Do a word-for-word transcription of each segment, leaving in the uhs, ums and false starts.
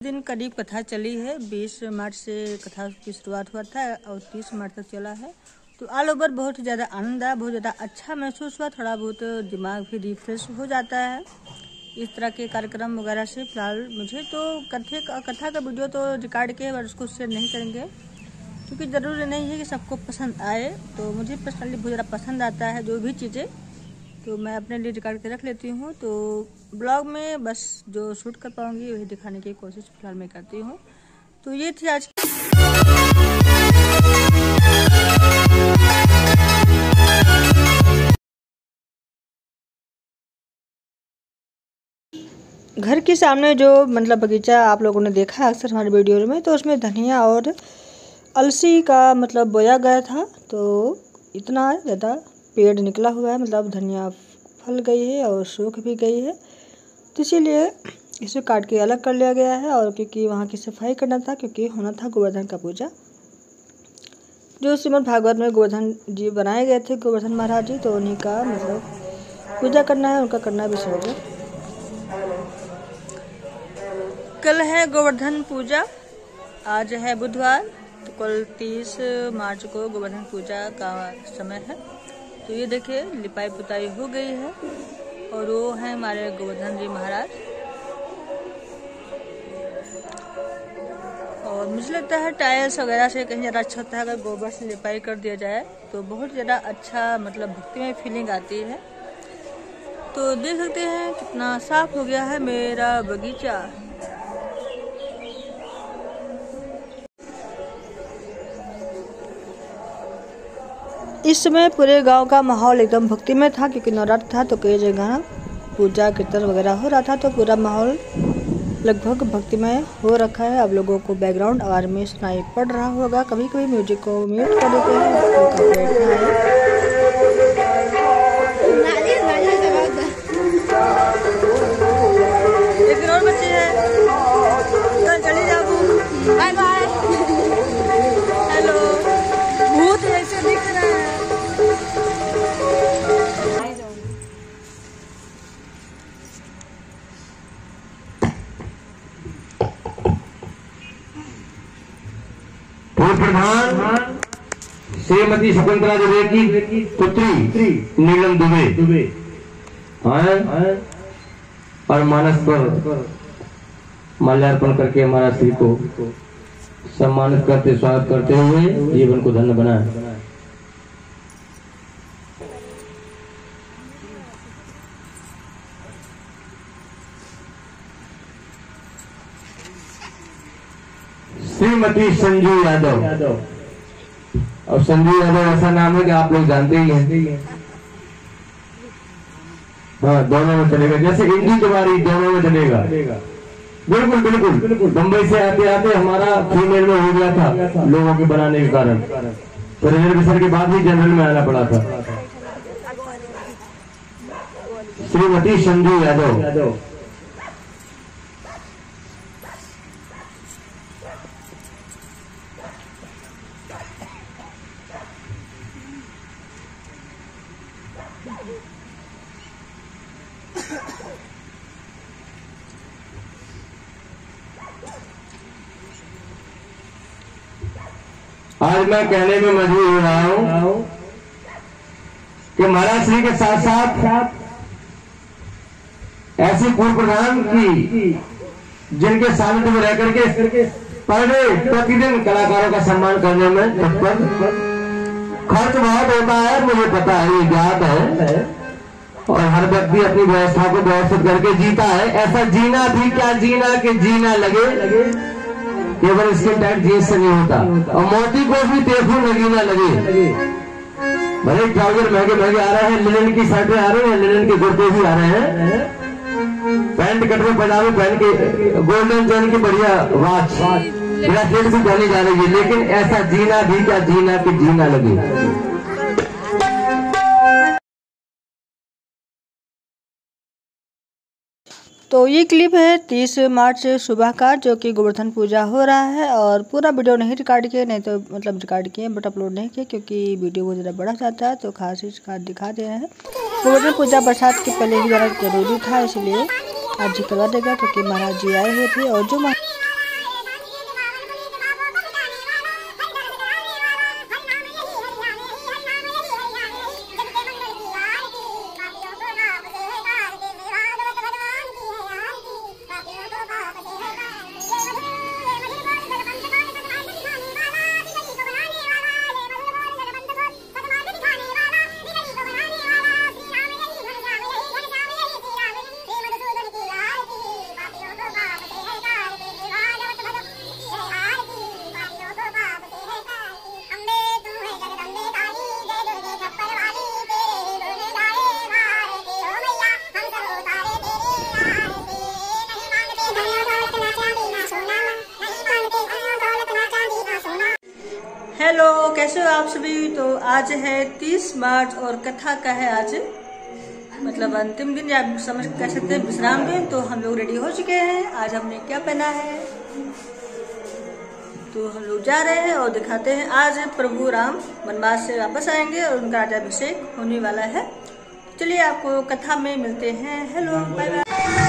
दिन करीब कथा चली है। बीस मार्च से कथा की शुरुआत हुआ था और तीस मार्च तक चला है। तो ऑल ओवर बहुत ज़्यादा आनंद आया, बहुत ज़्यादा अच्छा महसूस हुआ, थोड़ा बहुत दिमाग भी रिफ्रेश हो जाता है इस तरह के कार्यक्रम वगैरह से। फिलहाल मुझे तो कथे कथा का वीडियो तो रिकॉर्ड के और उसको शेयर नहीं करेंगे क्योंकि ज़रूरी नहीं है कि सबको पसंद आए। तो मुझे पर्सनली बहुत ज़्यादा पसंद आता है जो भी चीज़ें, तो मैं अपने लिए रिकॉर्ड के रख लेती हूँ। तो ब्लॉग में बस जो शूट कर पाऊँगी वही दिखाने की कोशिश फिलहाल मैं करती हूँ। तो ये थी आज घर के सामने जो मतलब बगीचा आप लोगों ने देखा है अक्सर हमारे वीडियो में, तो उसमें धनिया और अलसी का मतलब बोया गया था। तो इतना ज़्यादा पेड़ निकला हुआ है, मतलब धनिया फल गई है और सूख भी गई है, तो इसीलिए इसे काट के अलग कर लिया गया है। और क्योंकि वहाँ की सफाई करना था, क्योंकि होना था गोवर्धन का पूजा, जो श्रीमद् भागवत में गोवर्धन जी बनाए गए थे, गोवर्धन महाराज जी, तो उन्हीं का मतलब पूजा करना है, उनका करना विसर्जन। कल है गोवर्धन पूजा, आज है बुधवार, तो कल तीस मार्च को गोवर्धन पूजा का समय है। तो ये देखिए लिपाई पुताई हो गई है और वो है हमारे गोवर्धन जी महाराज। और मुझे लगता है टाइल्स वगैरह से कहीं ज़्यादा अच्छा होता है अगर गोबर से लिपाई कर दिया जाए, तो बहुत ज़्यादा अच्छा मतलब भक्तिमय फीलिंग आती है। तो देख सकते हैं कितना साफ हो गया है मेरा बगीचा। इस समय पूरे गांव का माहौल एकदम भक्तिमय था, क्योंकि नवरात्र था तो कई जगह पूजा कीर्तन वगैरह हो रहा था, तो पूरा माहौल लगभग भक्तिमय हो रखा है। अब लोगों को बैकग्राउंड आवाज़ में सुनाई पड़ रहा होगा, कभी कभी म्यूजिक को म्यूट कर देते हैं। एक और बच्चे हैं, चली जाओ, बाय बाय, हेलो, भूत ऐसे दिख रहा है। पूर्व प्रधान श्रीमती शकुंतला दुबे की पुत्री नीलम दुबे आए और मानस पर माल्यार्पण करके हमारा श्री को सम्मानित करते स्वागत करते हुए जीवन को धन्य बनाए। श्रीमती संजू यादव, और संजू यादव ऐसा नाम है कि आप लोग जानते ही हैं। हाँ, दोनों में चलेगा, जैसे इंडी तुम्हारी दोनों में चलेगा। बिल्कुल बिल्कुल बिल्कुल बम्बई से आते आते हमारा फीमेल में हो गया था लोगों के बनाने के कारण, तो रिजर्वेशन के बाद ही जनरल में आना पड़ा था। श्रीमती संजू यादव। आज मैं कहने में मजबूर हो रहा हूं कि महाराज श्री के साथ साथ ऐसे पूर्व प्रधान की जिनके सानिध्य में रह करके पर डे प्रतिदिन कलाकारों का सम्मान करने में तत्पर। खर्च बहुत होता है, मुझे पता है, ये ज्ञात है, और हर व्यक्ति अपनी व्यवस्था को व्यवस्थित करके जीता है। ऐसा जीना भी क्या जीना कि जीना लगे, केवल इसके टाइम जीत से नहीं होता, और मोती को भी देखो नगीना लगे। भले ट्राउजर महंगे महंगे आ रहे हैं, लिनन की शर्टें आ रही हैं, लिनन के कुर्ते भी आ रहे हैं, पैंट कट में पजामे पहन के, गोल्डन चेन की बढ़िया वॉच ब्रेसलेट भी पहनी जा रही है, लेकिन ऐसा जीना भी क्या जीना कि जीना लगे। तो ये क्लिप है तीस मार्च सुबह का, जो कि गोवर्धन पूजा हो रहा है। और पूरा वीडियो नहीं रिकॉर्ड किए, नहीं तो मतलब रिकॉर्ड किए बट अपलोड नहीं किए, क्योंकि वीडियो बहुत ज़्यादा बड़ा जाता है, तो खास इसका दिखा दे रहे हैं। गोवर्धन पूजा बरसात के पहले ही ज़रा जरूरी था, इसलिए आज ही करवा देगा, क्योंकि महाराज जी आए हुए थे। और जो हेलो, कैसे हो आप सभी। तो आज है तीस मार्च और कथा का है आज मतलब अंतिम दिन या समझ कह सकते हैं विश्राम दिन। तो हम लोग रेडी हो चुके हैं। आज हमने क्या पहना है तो हम लोग जा रहे हैं और दिखाते हैं। आज प्रभु राम वनवास से वापस आएंगे और उनका राज्याभिषेक होने वाला है। चलिए आपको कथा में मिलते हैं। Hello, bye bye.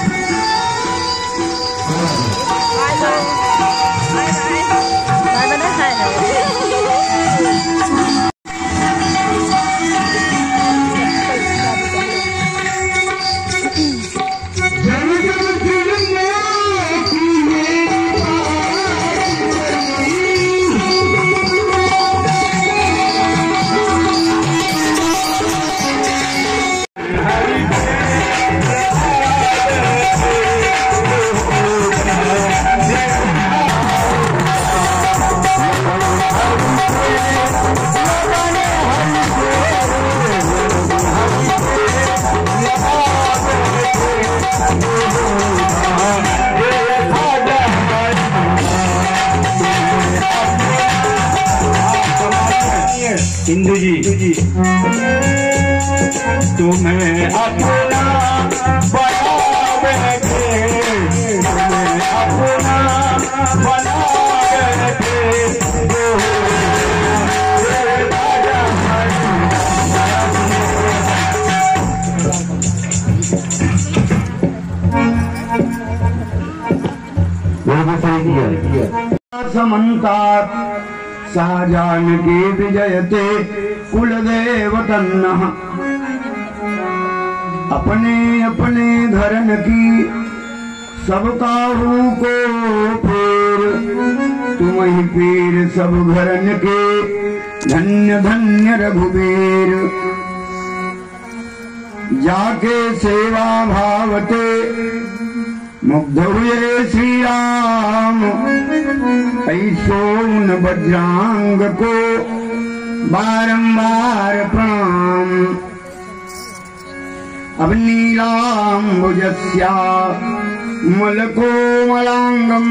हिंदू जी तुम्हें अपना बनावे थे, तुम्हें अपना बनावे थे। समन्तात् शाहजानकी विजयते कुलदेव तन्नः। अपने अपने धर्म की सब काहू को फेर, तुम ही पीर सब घरन के धन्य धन्य रघुवीर। जाके सेवा भावते मुग्ध हुए श्री राम, ऐसो उन बजरंग को बारंबार प्रणाम। अब नीलाम्बुजस्या मलकोमलांगम,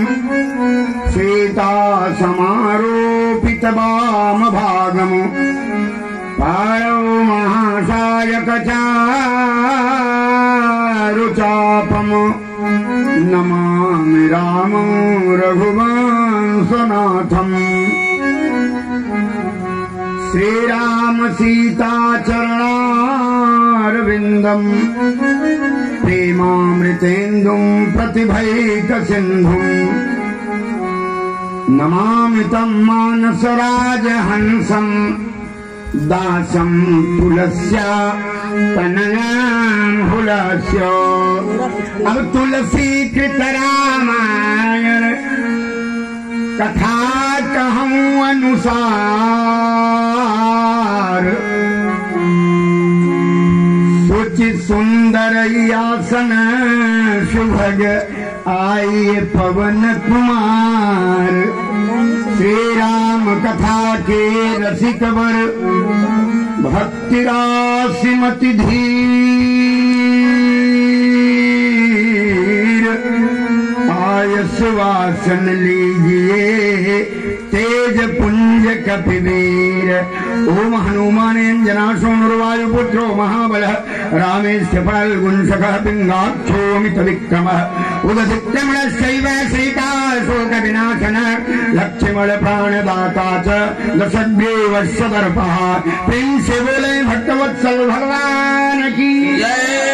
सीता समारोपित वाम भागम। पाणौ महासायक चारुचापम, नमामि रामं रघुवंशनाथम्। श्रीराम सीता चरणारविन्दम्, प्रेमामृतेन्दुं प्रतिभैक सिन्धुम्। नमामि तं मानसराजहंसम्, दासं तुलस्या तनयां हुलस्य। अब तुलसी कृत रामायण कथा कहूँ अनुसार। सुचि सुंदर आसन सुभग आए पवन कुमार। श्री राम कथा के रसिक वर भक्ति राशि मति धीर। आयस वासन लीजिए तेज पुंज कपिवीर। ओम हनुमान अंजनाशो नुर्वायुपुत्रो महाबल रामेस्य फल्गुंशकः पिंगाक्षो मित विक्रमः। उदधिक्यमण शैव सीता शोक विनाशन लक्ष्मण प्राणदाता च दशग्रीव सदर्पः। प्रेम से बोले भक्तवत्सल भगवान की जय।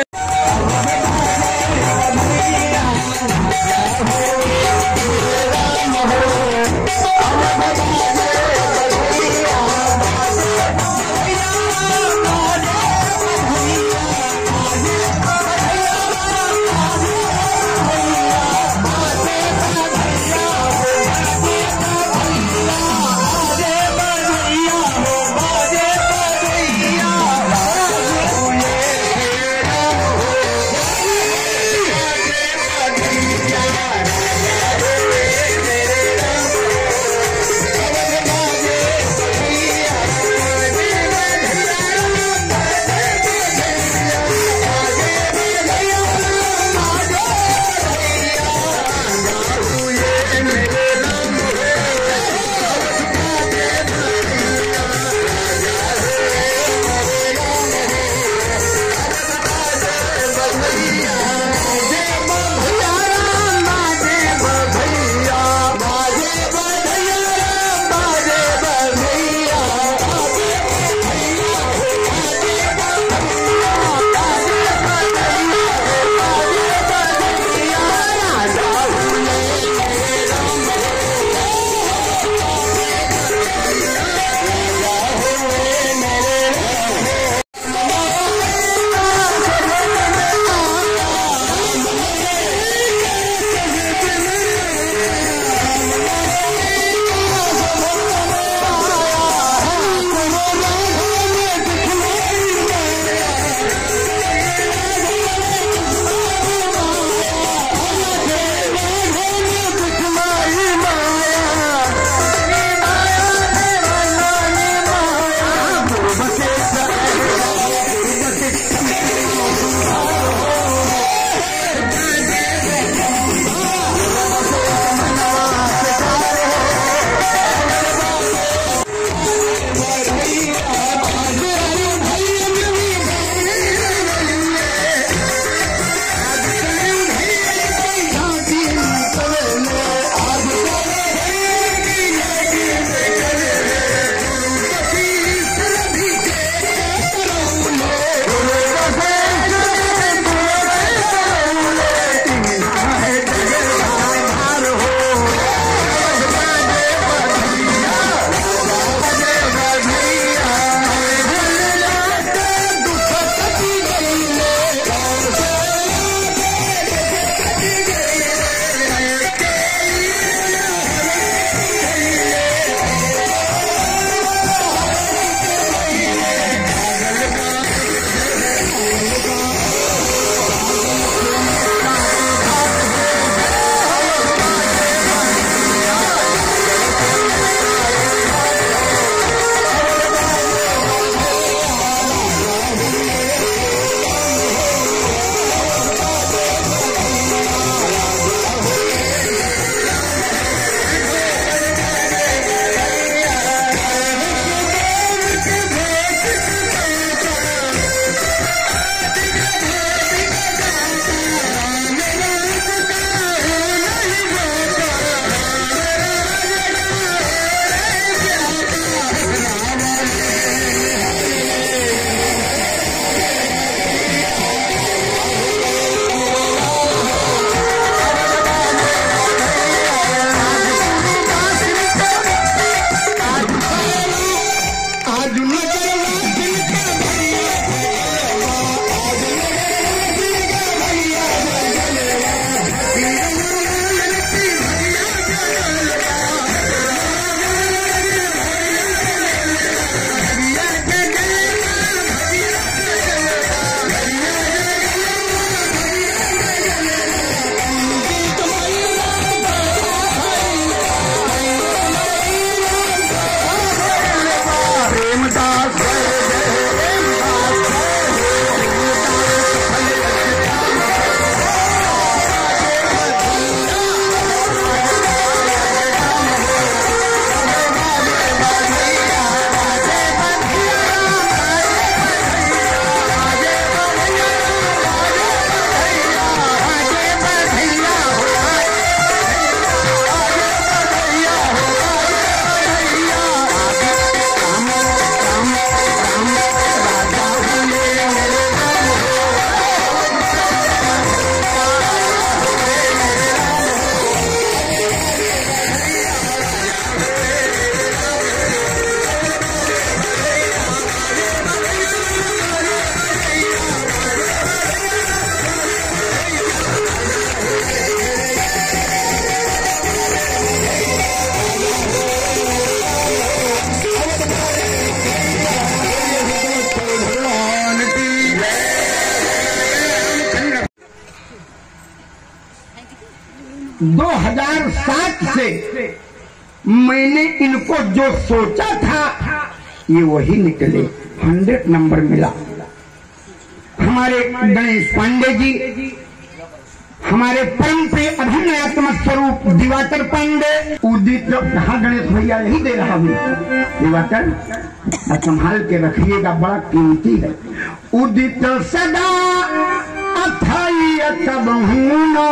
दो हज़ार सात से मैंने इनको जो सोचा था ये वही निकले, हंड्रेड नंबर मिला। हमारे गणेश पांडे जी, हमारे परम प्रिय अभिन्न आत्म स्वरूप दिवाकर पांडे, उदित कहा गणेश भैया यही दे रहा हूँ, दिवाकर संभाल के रखिएगा, बड़ा कीमती है। उदित सदा अथाई कबहूना,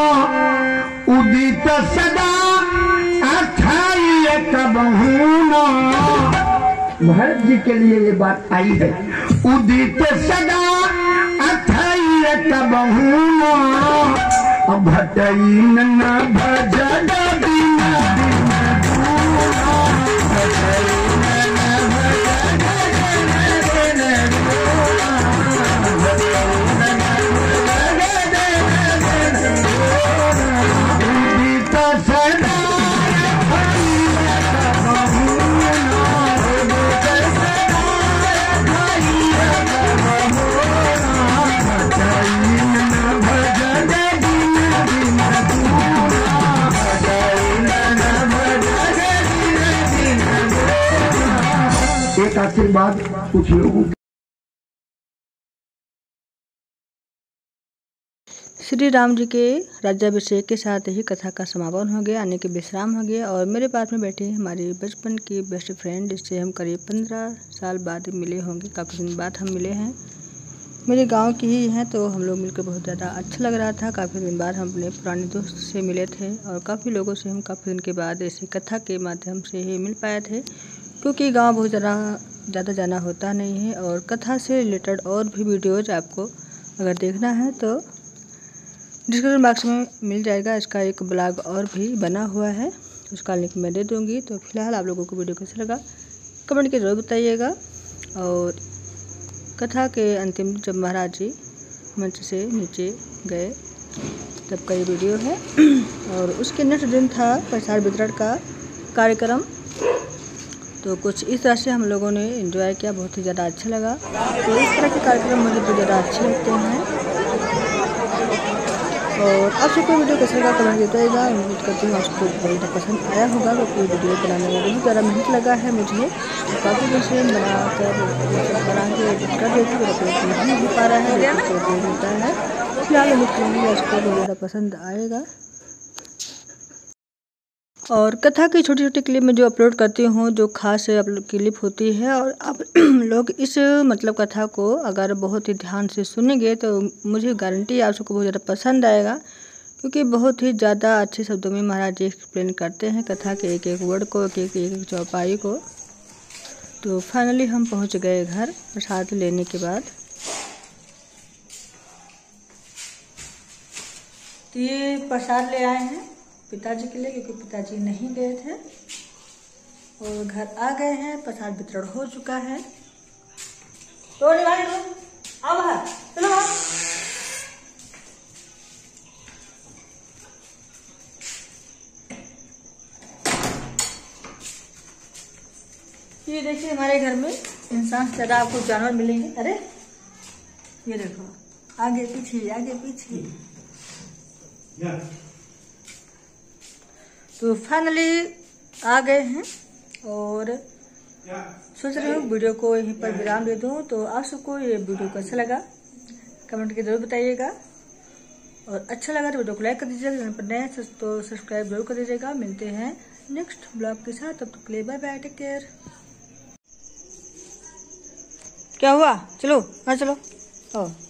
उदित सदा अथाई कबहूना, भरत जी के लिए ये बात आई है। उदित सदा अथाई कबहूना, भटई न भजन बिना एक आशीर्वाद कुछ लोगों। श्री राम जी के राज्याभिषेक के साथ ही कथा का समापन हो गया, यानी कि विश्राम हो गया। और मेरे पास में बैठी हमारी बचपन की बेस्ट फ्रेंड, जिससे हम करीब पंद्रह साल बाद मिले होंगे, काफ़ी दिन बाद हम मिले हैं। मेरे गांव की ही हैं, तो हम लोग मिलकर बहुत ज़्यादा अच्छा लग रहा था। काफ़ी दिन बाद हम अपने पुराने दोस्त से मिले थे और काफ़ी लोगों से हम काफ़ी दिन के बाद ऐसी कथा के माध्यम से ही मिल पाए थे, क्योंकि गांव बहुत ज़्यादा ज़्यादा जाना होता नहीं है। और कथा से रिलेटेड और भी वीडियोज़ आपको अगर देखना है तो डिस्क्रिप्शन बॉक्स में मिल जाएगा। इसका एक ब्लॉग और भी बना हुआ है, उसका लिंक मैं दे दूँगी। तो फिलहाल आप लोगों को वीडियो कैसा लगा कमेंट के जरूर बताइएगा। और कथा के अंतिम जब महाराज जी मंच से नीचे गए तब का ये वीडियो है। और उसके नेक्स्ट दिन था प्रसाद वितरण का कार्यक्रम, तो कुछ इस तरह से हम लोगों ने एंजॉय किया, बहुत ही ज़्यादा अच्छा लगा। तो इस तरह के कार्यक्रम मुझे बहुत ज़्यादा अच्छे लगते हैं। और आप सबको वीडियो कैसा लगा कमेंट बताइएगा। उम्मीद करती हूँ आपको बहुत ज़्यादा पसंद आया होगा, क्योंकि वीडियो बनाने में बहुत ज़्यादा मेहनत लगा है मुझे। तो काफ़ी दिन से बना कर बना के कर देती हूँ, अपलोड नहीं हो पा रहा है, होता है। फिलहाल उम्मीद करूँगी आपको बहुत ज़्यादा पसंद आएगा। और कथा की छोटी छोटी क्लिप में जो अपलोड करती हूँ, जो खास क्लिप होती है, और आप लोग इस मतलब कथा को अगर बहुत ही ध्यान से सुनेंगे तो मुझे गारंटी आप सबको बहुत ज़्यादा पसंद आएगा, क्योंकि बहुत ही ज़्यादा अच्छे शब्दों में महाराज जी एक्सप्लेन करते हैं कथा के एक एक वर्ड को, एक एक एक चौपाई को। तो फाइनली हम पहुँच गए घर प्रसाद लेने के बाद। तो ये प्रसाद ले आए हैं पिताजी के लिए, क्योंकि पिताजी नहीं गए थे, और घर आ गए हैं। प्रसाद वितरण हो चुका है। तो भाई आओ बाहर, चलो बाहर। ये देखिए हमारे घर में इंसान से ज़्यादा आपको जानवर मिलेंगे। अरे ये देखो, आगे पीछे आगे पीछे। तो फाइनली आ गए हैं और सोच रही हूँ वीडियो को यहीं पर विराम दे दूँ। तो आप सबको ये वीडियो कैसा लगा कमेंट के जरूर बताइएगा, और अच्छा लगा तो वीडियो को लाइक कर दीजिएगा, चैनल पर नए तो सब्सक्राइब जरूर कर दीजिएगा। मिलते हैं नेक्स्ट ब्लॉग के साथ, तब तक के लिए बाय बाय, टेक केयर। क्या हुआ, चलो हाँ चलो। ओ